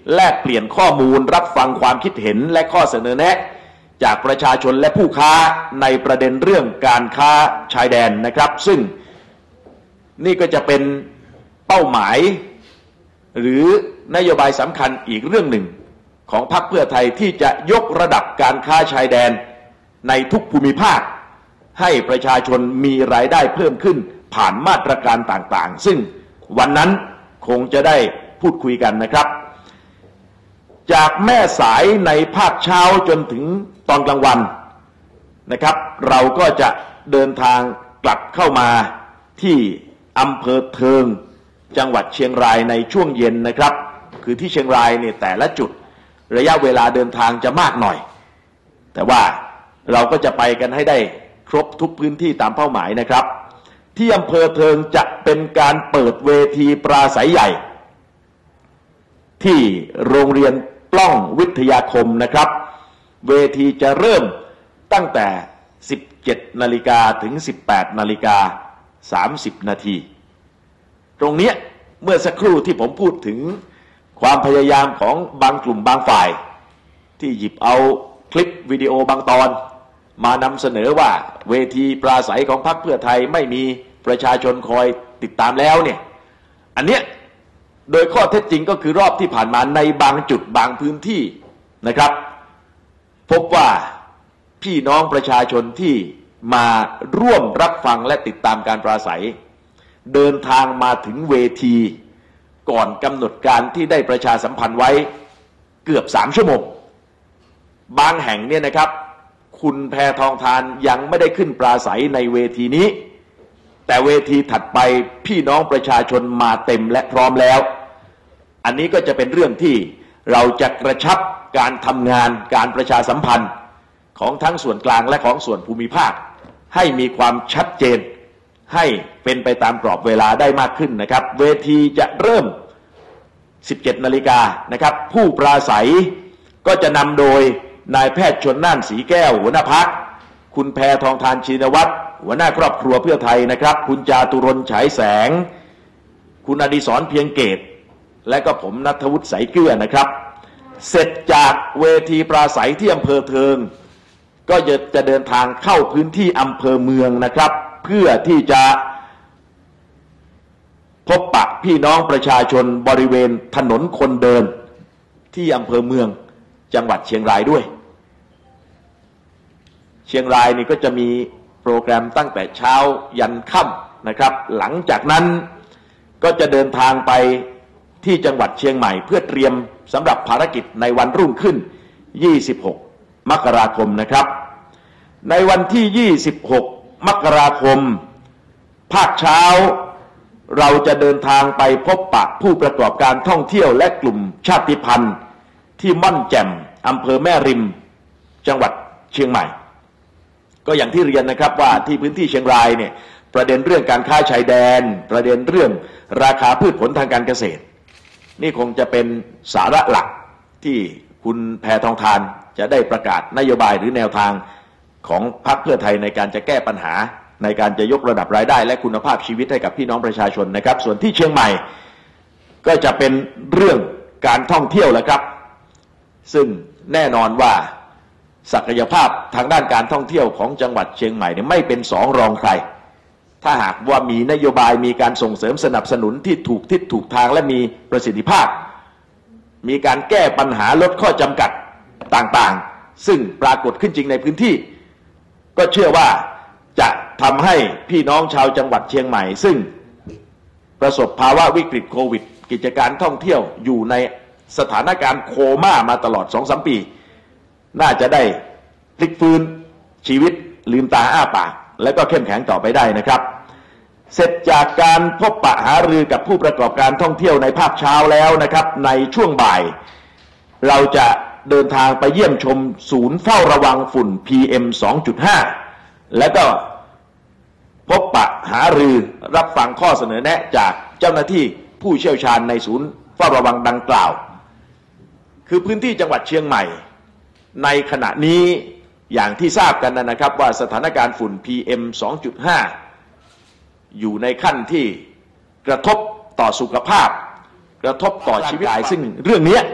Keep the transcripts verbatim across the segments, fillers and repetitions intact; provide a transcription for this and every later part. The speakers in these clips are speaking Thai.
แลกเปลี่ยนข้อมูลรับฟังความคิดเห็นและข้อเสนอแนะจากประชาชนและผู้ค้าในประเด็นเรื่องการค้าชายแดนนะครับซึ่งนี่ก็จะเป็นเป้าหมายหรือนโยบายสำคัญอีกเรื่องหนึ่งของพรรคเพื่อไทยที่จะยกระดับการค้าชายแดนในทุกภูมิภาคให้ประชาชนมีรายได้เพิ่มขึ้นผ่านมาตรการต่างๆซึ่งวันนั้นคงจะได้พูดคุยกันนะครับจากแม่สายในภาคเช้าจนถึงตอนกลางวันนะครับเราก็จะเดินทางกลับเข้ามาที่อำเภอเทิงจังหวัดเชียงรายในช่วงเย็นนะครับคือที่เชียงรายเนี่ยแต่ละจุดระยะเวลาเดินทางจะมากหน่อยแต่ว่าเราก็จะไปกันให้ได้ครบทุกพื้นที่ตามเป้าหมายนะครับที่อำเภอเทิงจะเป็นการเปิดเวทีปราศัยใหญ่ที่โรงเรียนปล้องวิทยาคมนะครับเวทีจะเริ่มตั้งแต่ สิบเจ็ดนาฬิกา ถึง สิบแปดนาฬิกาสามสิบนาทีตรงนี้เมื่อสักครู่ที่ผมพูดถึงความพยายามของบางกลุ่มบางฝ่ายที่หยิบเอาคลิปวิดีโอบางตอนมานำเสนอว่าเวทีปราศัยของพรรคเพื่อไทยไม่มีประชาชนคอยติดตามแล้วเนี่ยอันเนี้ยโดยข้อเท็จจริงก็คือรอบที่ผ่านมาในบางจุดบางพื้นที่นะครับพบว่าพี่น้องประชาชนที่มาร่วมรับฟังและติดตามการปราศัยเดินทางมาถึงเวทีก่อนกำหนดการที่ได้ประชาสัมพันธ์ไว้เกือบสามชั่วโมงบางแห่งเนี่ยนะครับคุณแพทองธารยังไม่ได้ขึ้นปราศัยในเวทีนี้แต่เวทีถัดไปพี่น้องประชาชนมาเต็มและพร้อมแล้วอันนี้ก็จะเป็นเรื่องที่เราจะกระชับการทำงานการประชาสัมพันธ์ของทั้งส่วนกลางและของส่วนภูมิภาคให้มีความชัดเจนให้เป็นไปตามกรอบเวลาได้มากขึ้นนะครับเวทีจะเริ่ม สิบเจ็ดนาฬิกานะครับผู้ปราศัยก็จะนำโดยนายแพทย์ชลน่านศรีแก้วหัวหน้าพรรคคุณแพทองธารชินวัตรหัวหน้าครอบครัวเพื่อไทยนะครับคุณจาตุรนต์ฉายแสงคุณอดิศรเพียงเกตและก็ผมณัฐวุฒิสายเกลือนะครับเสร็จจากเวทีปราศัยที่อำเภอเทิงก็จะจะเดินทางเข้าพื้นที่อำเภอเมืองนะครับเพื่อที่จะพบปะพี่น้องประชาชนบริเวณถนนคนเดินที่อำเภอเมืองจังหวัดเชียงรายด้วยเชียงรายนี่ก็จะมีโปรแกรมตั้งแต่เช้ายันค่ำนะครับหลังจากนั้นก็จะเดินทางไปที่จังหวัดเชียงใหม่เพื่อเตรียมสำหรับภารกิจในวันรุ่งขึ้นยี่สิบหกมกราคมนะครับในวันที่ยี่สิบหกมกราคมภาคเช้าเราจะเดินทางไปพบปะผู้ประกอบการท่องเที่ยวและกลุ่มชาติพันธุ์ที่ม่อนแจ่มอำเภอแม่ริมจังหวัดเชียงใหม่ก็อย่างที่เรียนนะครับว่าที่พื้นที่เชียงรายเนี่ยประเด็นเรื่องการค้าชายแดนประเด็นเรื่องราคาพืชผลทางการเกษตรนี่คงจะเป็นสาระหลักที่คุณแพทองธารจะได้ประกาศนโยบายหรือแนวทางของพรรคเพื่อไทยในการจะแก้ปัญหาในการจะยกระดับรายได้และคุณภาพชีวิตให้กับพี่น้องประชาชนนะครับส่วนที่เชียงใหม่ก็จะเป็นเรื่องการท่องเที่ยวแหละครับซึ่งแน่นอนว่าศักยภาพทางด้านการท่องเที่ยวของจังหวัดเชียงใหม่เนี่ยไม่เป็นสองรองใครถ้าหากว่ามีนโยบายมีการส่งเสริมสนับสนุนที่ถูกทิศถูกทางและมีประสิทธิภาพมีการแก้ปัญหาลดข้อจำกัดต่างๆซึ่งปรากฏขึ้นจริงในพื้นที่ก็เชื่อว่าจะทำให้พี่น้องชาวจังหวัดเชียงใหม่ซึ่งประสบภาวะวิกฤตโควิดกิจการท่องเที่ยวอยู่ในสถานการณ์โคม่ามาตลอด สองถึงสาม ปีน่าจะได้พลิกฟื้นชีวิตลืมตาอ้าปากแล้วก็เข้มแข็งต่อไปได้นะครับเสร็จจากการพบปะหารือกับผู้ประกอบการท่องเที่ยวในภาคเช้าแล้วนะครับในช่วงบ่ายเราจะเดินทางไปเยี่ยมชมศูนย์เฝ้าระวังฝุ่น พี เอ็ม สองจุดห้า และก็พบปะหารือรับฟังข้อเสนอแนะจากเจ้าหน้าที่ผู้เชี่ยวชาญในศูนย์เฝ้าระวังดังกล่าวคือพื้นที่จังหวัดเชียงใหม่ในขณะนี้อย่างที่ทราบกันนะครับว่าสถานการณ์ฝุ่น พี เอ็ม สองจุดห้า อยู่ในขั้นที่กระทบต่อสุขภาพกระทบต่อชีวิตซึ่งเรื่องนี้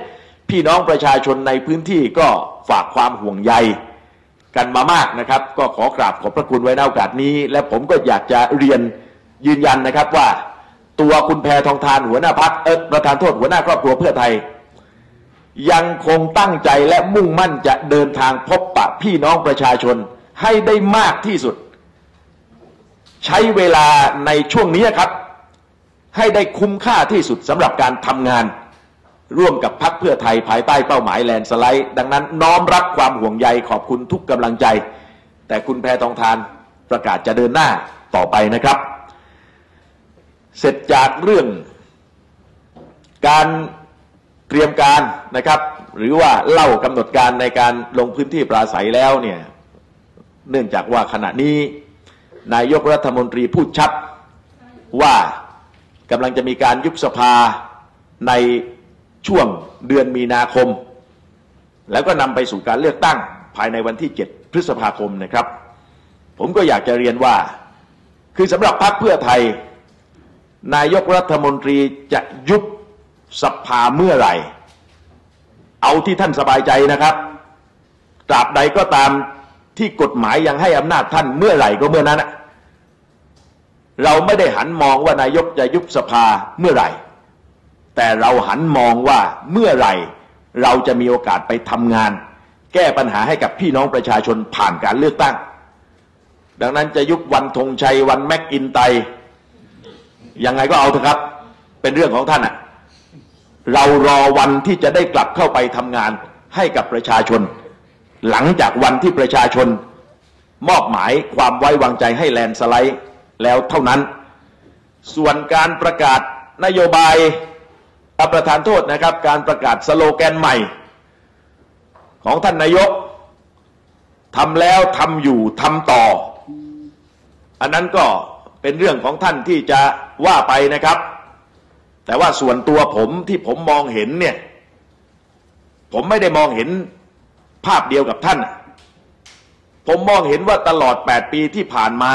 พี่น้องประชาชนในพื้นที่ก็ฝากความห่วงใยกันมามากนะครับก็ขอกราบขอบพระคุณไว้ในโอกาสนี้และผมก็อยากจะเรียนยืนยันนะครับว่าตัวคุณแพทองธารหัวหน้าพรรคเออประธานโทษหัวหน้าครอบครัวเพื่อไทยยังคงตั้งใจและมุ่งมั่นจะเดินทางพบปะพี่น้องประชาชนให้ได้มากที่สุดใช้เวลาในช่วงนี้ครับให้ได้คุ้มค่าที่สุดสำหรับการทำงานร่วมกับพรรคเพื่อไทยภายใต้เป้าหมายแลนด์สไลด์ดังนั้นน้อมรับความห่วงใยขอบคุณทุกกำลังใจแต่คุณแพทองธารประกาศจะเดินหน้าต่อไปนะครับเสร็จจากเรื่องการเตรียมการนะครับหรือว่าเล่ากำหนดการในการลงพื้นที่ปราศัยแล้วเนี่ยเนื่องจากว่าขณะนี้นายกรัฐมนตรีพูดชัดว่ากำลังจะมีการยุบสภาในช่วงเดือนมีนาคมแล้วก็นำไปสู่การเลือกตั้งภายในวันที่เจ็ดพฤษภาคมนะครับผมก็อยากจะเรียนว่าคือสำหรับพรรคเพื่อไทยนายกรัฐมนตรีจะยุบสภาเมื่อไหร่เอาที่ท่านสบายใจนะครับตราบใดก็ตามที่กฎหมายยังให้อำนาจท่านเมื่อไหร่ก็เมื่อนั้นเราไม่ได้หันมองว่านายกจะยุบสภาเมื่อไหร่แต่เราหันมองว่าเมื่อไหร่เราจะมีโอกาสไปทำงานแก้ปัญหาให้กับพี่น้องประชาชนผ่านการเลือกตั้งดังนั้นจะยุบวันธงชัยวันแม็กอินไตยังไงก็เอาเถอะครับเป็นเรื่องของท่านอ่ะเรารอวันที่จะได้กลับเข้าไปทำงานให้กับประชาชนหลังจากวันที่ประชาชนมอบหมายความไว้วางใจให้แลนด์สไลด์แล้วเท่านั้นส่วนการประกาศนโยบายประธานโทษนะครับการประกาศสโลแกนใหม่ของท่านนายกทำแล้วทำอยู่ทำต่ออันนั้นก็เป็นเรื่องของท่านที่จะว่าไปนะครับแต่ว่าส่วนตัวผมที่ผมมองเห็นเนี่ยผมไม่ได้มองเห็นภาพเดียวกับท่านผมมองเห็นว่าตลอดแปดปีที่ผ่านมา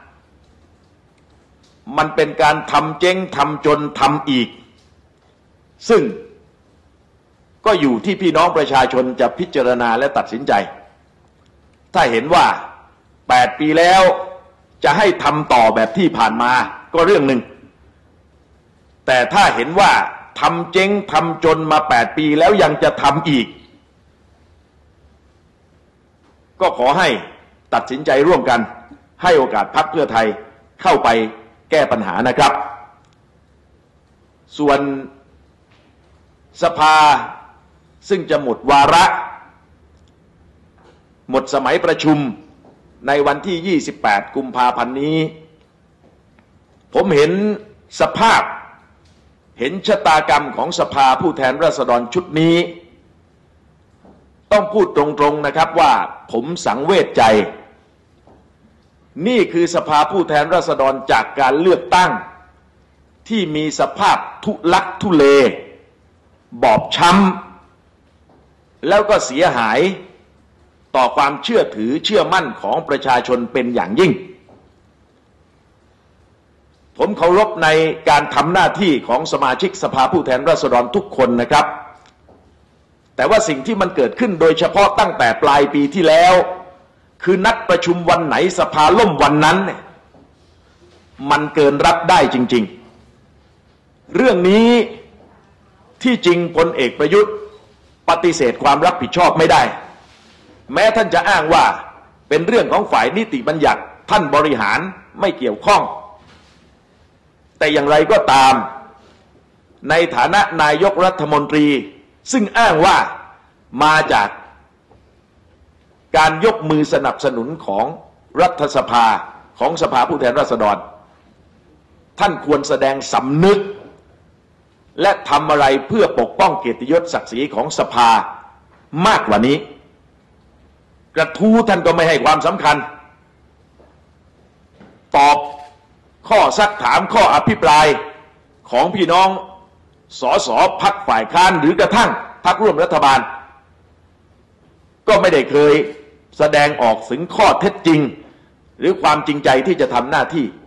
มันเป็นการทำเจ๊งทำจนทำอีกซึ่งก็อยู่ที่พี่น้องประชาชนจะพิจารณาและตัดสินใจถ้าเห็นว่าแปดปีแล้วจะให้ทำต่อแบบที่ผ่านมาก็เรื่องหนึ่งแต่ถ้าเห็นว่าทำเจ๊งทำจนมาแปดปีแล้วยังจะทำอีกก็ขอให้ตัดสินใจร่วมกันให้โอกาสพรรคเพื่อไทยเข้าไปแก้ปัญหานะครับส่วนสภาซึ่งจะหมดวาระหมดสมัยประชุมในวันที่ยี่สิบแปดกุมภาพันธ์นี้ผมเห็นสภาพเห็นชะตากรรมของสภาผู้แทนราษฎรชุดนี้ต้องพูดตรงๆนะครับว่าผมสังเวชใจนี่คือสภาผู้แทนราษฎรจากการเลือกตั้งที่มีสภาพทุลักทุเลบอบช้ำแล้วก็เสียหายต่อความเชื่อถือเชื่อมั่นของประชาชนเป็นอย่างยิ่งผมเคารพในการทำหน้าที่ของสมาชิกสภาผู้แทนราษฎรทุกคนนะครับแต่ว่าสิ่งที่มันเกิดขึ้นโดยเฉพาะตั้งแต่ปลายปีที่แล้วคือนัดประชุมวันไหนสภาล่มวันนั้นเนี่ยมันเกินรับได้จริงๆเรื่องนี้ที่จริงพลเอกประยุทธ์ปฏิเสธความรับผิดชอบไม่ได้แม้ท่านจะอ้างว่าเป็นเรื่องของฝ่ายนิติบัญญัติท่านบริหารไม่เกี่ยวข้องแต่อย่างไรก็ตามในฐานะนายกรัฐมนตรีซึ่งอ้างว่ามาจากการยกมือสนับสนุนของรัฐสภาของสภาผู้แทนราษฎรท่านควรแสดงสำนึกและทำอะไรเพื่อปกป้องเกียรติยศศักดิ์ศรีของสภามากกว่านี้กระทู้ท่านก็ไม่ให้ความสำคัญตอบข้อซักถามข้ออภิปรายของพี่น้องสสพรรคฝ่ายค้านหรือกระทั่งพรรคร่วมรัฐบาลก็ไม่ได้เคยแสดงออกถึงข้อเท็จจริงหรือความจริงใจที่จะทำหน้าที่